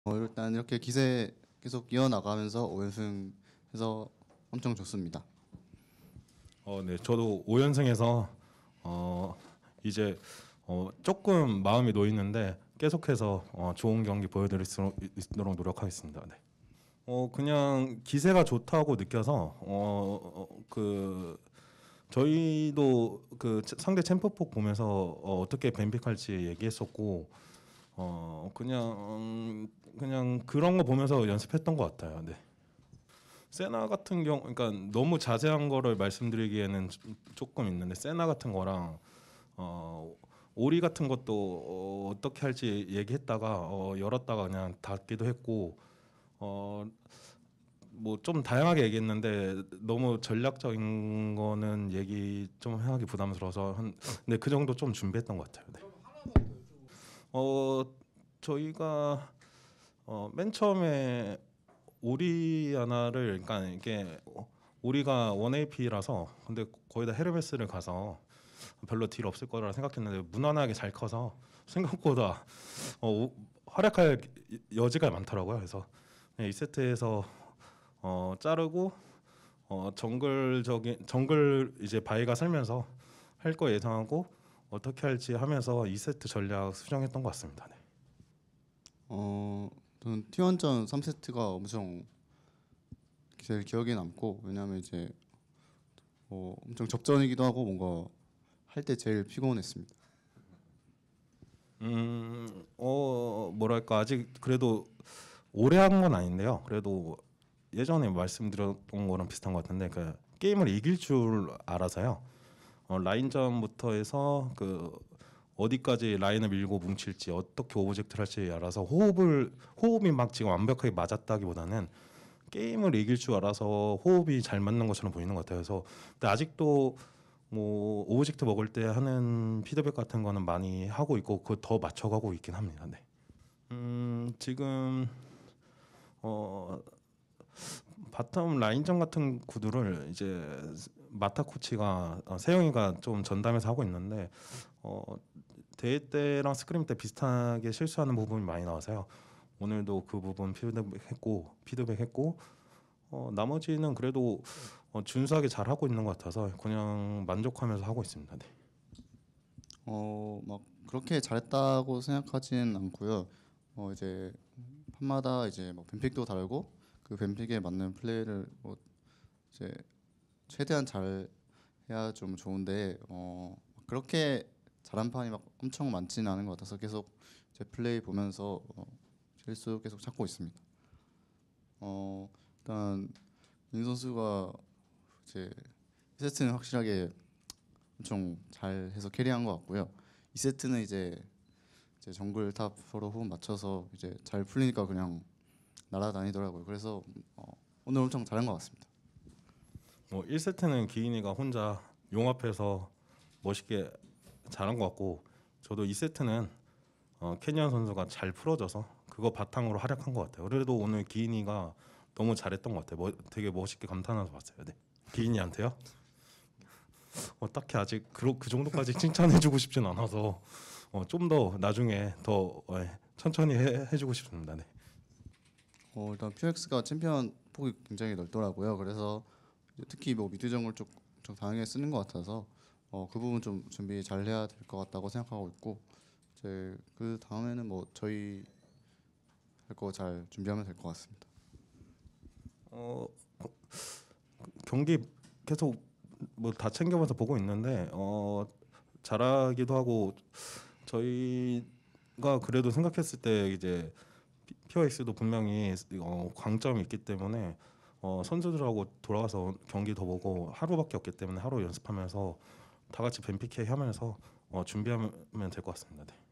일단 이렇게 기세 계속 이어나가면서 5연승 해서 엄청 좋습니다. 네, 저도 5연승에서 이제 조금 마음이 놓이는데 계속해서 좋은 경기 보여드릴 수 있도록 노력하겠습니다. 네. 그냥 기세가 좋다고 느껴서 그 저희도 그 상대 챔프폭 보면서 어떻게 뱀픽할지 얘기했었고 그냥 그런 거 보면서 연습했던 것 같아요. 네. 세나 같은 경우, 그러니까 너무 자세한 거를 말씀드리기에는 조금 있는데 세나 같은 거랑 오리 같은 것도 어떻게 할지 얘기했다가 열었다가 그냥 닫기도 했고 뭐 좀 다양하게 얘기했는데 너무 전략적인 거는 얘기 좀 하기 부담스러워서 근데 그 정도 좀 준비했던 것 같아요. 네. 저희가 맨 처음에 오리아나를 그러니까 이게 오리가 1AP라서 근데 거의 다 헤르메스를 가서 별로 딜 없을 거라 생각했는데 무난하게 잘 커서 생각보다 활약할 여지가 많더라고요. 그래서 2세트에서 자르고 정글 이제 바이가 살면서 할 거 예상하고 어떻게 할지 하면서 2세트 전략 수정했던 것 같습니다. 네. 저는 T1전 3세트가 엄청 제일 기억에 남고 왜냐하면 이제 엄청 접전이기도 하고 뭔가 할 때 제일 피곤했습니다. 뭐랄까 아직 그래도 오래 한 건 아닌데요. 그래도 예전에 말씀드렸던 거랑 비슷한 것 같은데 그 게임을 이길 줄 알아서요. 라인전부터 해서 그 어디까지 라인을 밀고 뭉칠지 어떻게 오브젝트를 할지 알아서 호흡이 막 지금 완벽하게 맞았다기보다는 게임을 이길 줄 알아서 호흡이 잘 맞는 것처럼 보이는 것 같아요. 그래서 근데 아직도 뭐 오브젝트 먹을 때 하는 피드백 같은 거는 많이 하고 있고 그거 더 맞춰가고 있긴 합니다. 네. 지금 바텀 라인전 같은 구도를 이제 마타 코치가 세영이가 좀 전담해서 하고 있는데 대회 때랑 스크림 때 비슷하게 실수하는 부분이 많이 나와서요. 오늘도 그 부분 피드백했고 나머지는 그래도 준수하게 잘 하고 있는 것 같아서 그냥 만족하면서 하고 있습니다. 네. 막 그렇게 잘했다고 생각하진 않고요. 이제 판마다 이제 뭐 뱀픽도 다르고 그 뱀픽에 맞는 플레이를 뭐 이제 최대한 잘 해야 좀 좋은데 그렇게 잘한 판이 막 엄청 많지는 않은 것 같아서 계속 제 플레이 보면서 실수 계속 찾고 있습니다. 일단 민 선수가 이제 1세트는 확실하게 엄청 잘해서 캐리한 것 같고요. 2세트는 이제 정글 탑 서로 호흡 맞춰서 이제 잘 풀리니까 그냥 날아다니더라고요. 그래서 오늘 엄청 잘한 것 같습니다. 1세트는 기인이가 혼자 용 앞에서 멋있게 잘한 것 같고 저도 2세트는 캐니언 선수가 잘 풀어줘서 그거 바탕으로 활약한 것 같아요. 그래도 오늘 기인이가 너무 잘했던 것 같아요. 되게 멋있게 감탄하면서 봤어요. 네. 기인이한테요? 딱히 아직 그 정도까지 칭찬해주고 싶진 않아서 좀 더 나중에 더 천천히 해주고 싶습니다. 네. 일단 PX가 챔피언 폭이 굉장히 넓더라고요. 그래서 특히 뭐 미드 정글 쪽 좀 다양하게 쓰는 것 같아서 그 부분 좀 준비 잘 해야 될 것 같다고 생각하고 있고 이제 그 다음에는 뭐 저희 할 거 잘 준비하면 될 것 같습니다. 어, 경기 계속 뭐 다 챙겨봐서 보고 있는데 잘하기도 하고 저희가 그래도 생각했을 때 이제 POX도 분명히 강점이 있기 때문에 선수들하고 돌아가서 경기 더 보고 하루밖에 없기 때문에 하루 연습하면서 다 같이 뱀픽해 하면서 준비하면 될 것 같습니다. 네.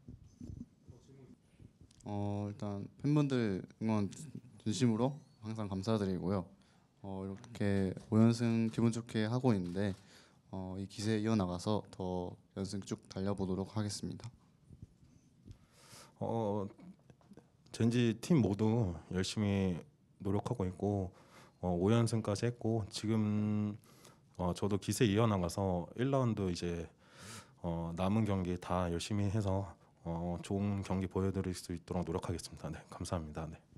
일단 팬분들 응원 진심으로 항상 감사드리고요. 이렇게 5연승 기분 좋게 하고 있는데 이 기세에 이어나가서 더 연승 쭉 달려보도록 하겠습니다. 젠지 팀 모두 열심히 노력하고 있고 5연승까지 했고 지금 저도 기세 이어나가서 1라운드 이제 남은 경기 다 열심히 해서 좋은 경기 보여드릴 수 있도록 노력하겠습니다. 네, 감사합니다. 네.